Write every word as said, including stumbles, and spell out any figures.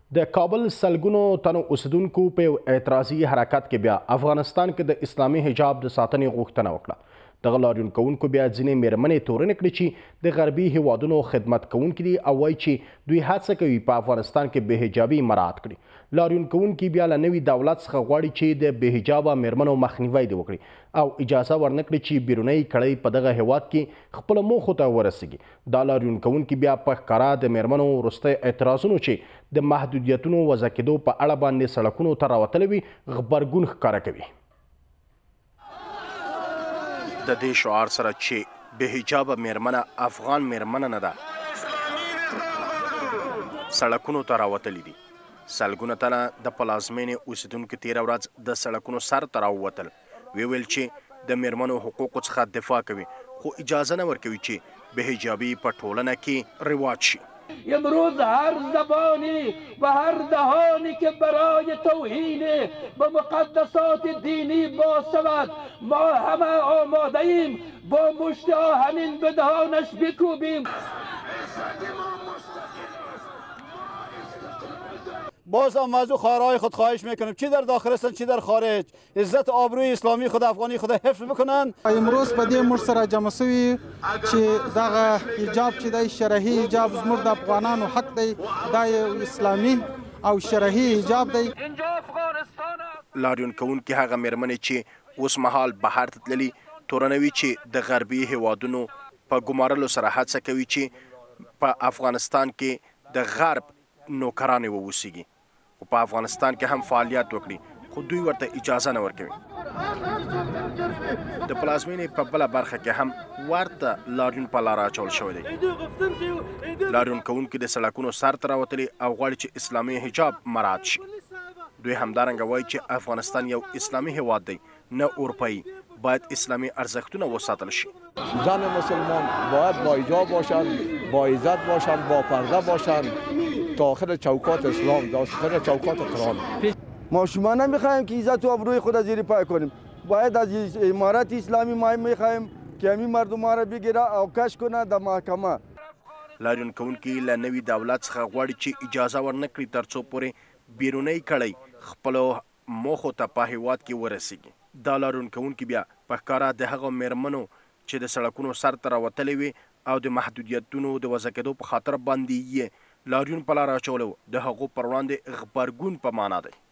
د کابل سلګونو تنو اوسیدونکو په یو اعتراضي حرکت کې بیا افغانستان کې د اسلامي حجاب د ساتنې غوښتنه وکړه. دغه لاریون کوونکو بیا ځینې مېرمنې تورنې کړې چې د غربي هیوادونو خدمت کوونکي دي او وایي چې دوی هڅه کوي په افغانستان کې بې حجابي مراعات کړي. لاریون کوونکي بیا له نوي دولت څخه غواړي چې د بې حجابه مېرمنو مخنیوی دې وکړي او اجازه ورنکړي چې بیرونی کړۍ په دغه هیواد کې خپلو موخو ته ورسیږي. دا لاریون کوونکي بیا په ښکاره د مېرمنو وروستی اعتراضونو چې د محدودیتونو وضع کېدو په اړه باندې سړکونو ته راوتلی وي غبرګون ښکاره کوي. د دې شعار سره چې بې حجابه مېرمنه افغان مېرمنه نه ده سړکونو ته راوتلي دي. سلګونه تنه د پلازمینې اوسیدونکو تېره ورځ د سړکونو سر ته راووتل. ویې ویل چې د مېرمنو حقوقو څخه دفاع کوي خو اجازه نه ورکوي چې بې حجابي په ټولنه کې رواج شي. امروز هر زبانی و هر دهانی که برای توهین به مقدسات دینی باز شود ما همه آماده ایم با مشت آهنین به دهانش بکوبیم. باز هم موضوع خواهرای خود خواهش میکنیم چی در داخل هستن چی در خارج عزت آبروی اسلامی خود افغانی خود حفظ بکنن. امروز په دې موږ سره جمع سوي چې دغه حجاب چې دی شرعي حجاب زموږ د افغانانو حق دی دا یو اسلامي او شرعي حجاب دی. لاریون کوونکي هغه مېرمنې چې اوس مهال بهر ته تللي تورنوي چې د غربي هیوادونو په ګمارلو سره هڅه کوي چې په افغانستان کې د غرب نوکرانې واوسیږي خو په افغانستان کې هم فعالیت وکړي خو دوی ورته اجازه نه ورکوي. د پلازمینې په بله برخه کې هم ورته لاریون په لاره اچول شوی دی. لاریون کوونکي د سړکونو سر ته راوتلي او غواړي چې اسلامي حجاب مراعات شي. دوی همدارنګه وایي چې افغانستان یو اسلامي هیواد دی نه اروپایی باید اسلامی ارزښتونه وساتل شي. زن مسلمان باید با حجاب باشند با عزت باشند با پرده باشند داخل چوکات اسلام داخل چوکات قرآن. ما شما نمیخوایم که عزت و آبروی خود زیر پای کنیم باید از امارت اسلامی ما میخوایم که همین مردم ما را بگیره او کش کنه در محکمه. لاریون کوونکي له نوي دولت څخه غواړي چې اجازه ورنکړي ترڅو پورې بیرونی کړۍ خپلو موخو ته په هیواد کې ورسیږي. دا لاریون کوونکي بیا په ښکاره د هغو مېرمنو چې د سړکونو سر ته راوتلې وي او د محدودیتونو د وضع کېدو په خاطر باندې یې لاریون په لاره اچولو د هغو پر وړاندې غبرګون په معنا دی.